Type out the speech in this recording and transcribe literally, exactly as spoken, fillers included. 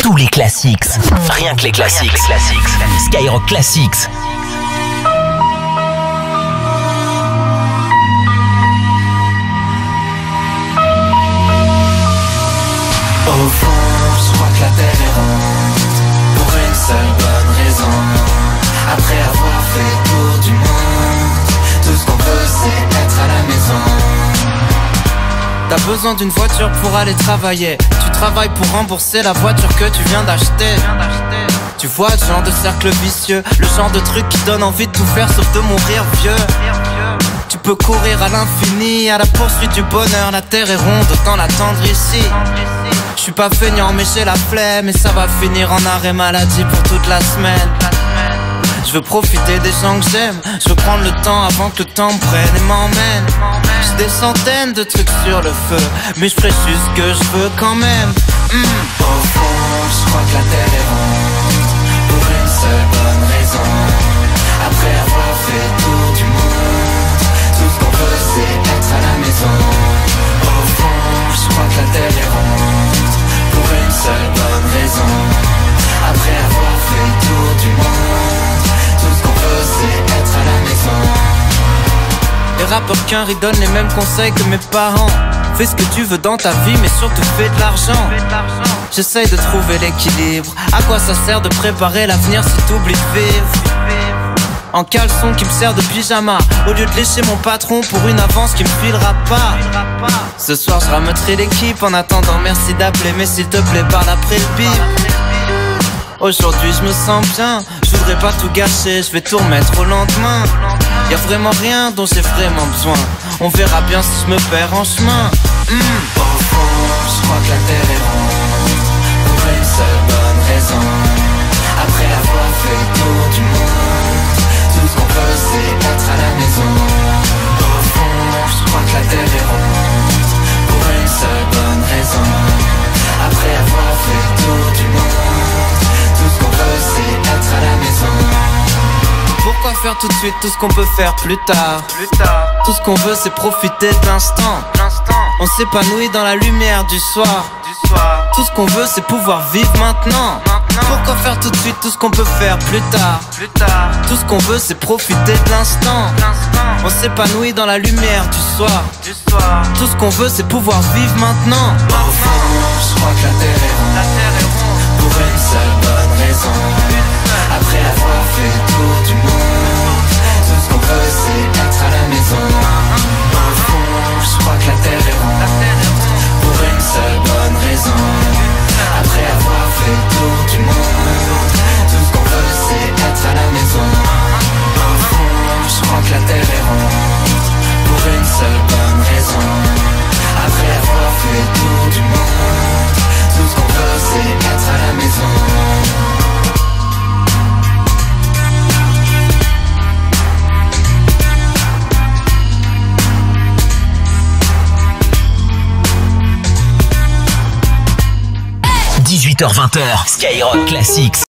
Tous les classiques. Rien que les classiques. Skyrock Classics. Au fond, je crois que la terre est ronde, pour une seule bonne raison. Après avoir fait le tour du monde, tout ce qu'on veut c'est être à la maison. T'as besoin d'une voiture pour aller travailler. Tu travailles pour rembourser la voiture que tu viens d'acheter. Tu vois le genre de cercle vicieux, le genre de truc qui donne envie de tout faire sauf de mourir vieux. Tu peux courir à l'infini, à la poursuite du bonheur. La terre est ronde, autant l'attendre ici. Je suis pas feignant mais j'ai la flemme, et ça va finir en arrêt maladie pour toute la semaine. Je veux profiter des gens que j'aime, je veux prendre le temps avant que le temps me prenne et m'emmène. J'ai des centaines de trucs sur le feu, mais je ferai juste ce que je veux quand même. mmh. Au fond, je crois que la terre est ronde, pour une seule bonne raison. Après avoir fait le tour du monde, tout ce qu'on veut c'est être à la maison. Au fond, je crois que la terre est ronde, pour une seule bonne raison. Après avoir fait le tour du monde, tout ce qu'on veut c'est être à la maison. Les rappeurs qu'un donnent les mêmes conseils que mes parents. Fais ce que tu veux dans ta vie, mais surtout fais de l'argent. J'essaye de trouver l'équilibre. À quoi ça sert de préparer l'avenir si t'oublies de vivre? En caleçon qui me sert de pyjama, au lieu de lécher mon patron pour une avance qui me filera pas. Ce soir je rameuterai l'équipe. En attendant merci d'appeler, mais s'il te plaît parle après le bip. Aujourd'hui je me sens bien, je voudrais pas tout gâcher, je vais tout remettre au lendemain. Y'a vraiment rien dont j'ai vraiment besoin, on verra bien si je me perds en chemin. mmh. Au fond, je crois que la terre est ronde, pour une seule bonne raison. Après avoir fait le tour du monde, tout ce qu'on veut c'est être à la maison. Au fond, je crois que la terre est ronde, pour une seule bonne raison. Après avoir fait le tour du monde, tout ce qu'on veut c'est être à la maison. Pourquoi faire tout de suite tout ce qu'on peut faire plus tard? Plus tard. Tout ce qu'on veut c'est profiter de l'instant. On s'épanouit dans la lumière du soir. Du soir. Tout ce qu'on veut c'est pouvoir vivre maintenant. Maintenant. Pourquoi faire tout de suite tout ce qu'on peut faire plus tard? Plus tard. Tout ce qu'on veut c'est profiter de l'instant. On s'épanouit dans la lumière du soir. Du soir. Tout ce qu'on veut c'est pouvoir vivre maintenant. Au fond, je crois que la terre est ronde, La terre est ronde, pour une seule bonne raison. Après avoir fait le tour du monde, tout ce qu'on veut c'est être à la maison. Au fond, je crois que la terre est ronde, pour une seule bonne raison. Après avoir fait le tour du monde, tout ce qu'on veut c'est être à la maison. Au fond, je crois que la terre est ronde, pour une seule bonne raison. Après avoir fait le tour du monde, tout ce qu'on veut c'est être à la maison. dix-huit heures vingt, Skyrock Classics.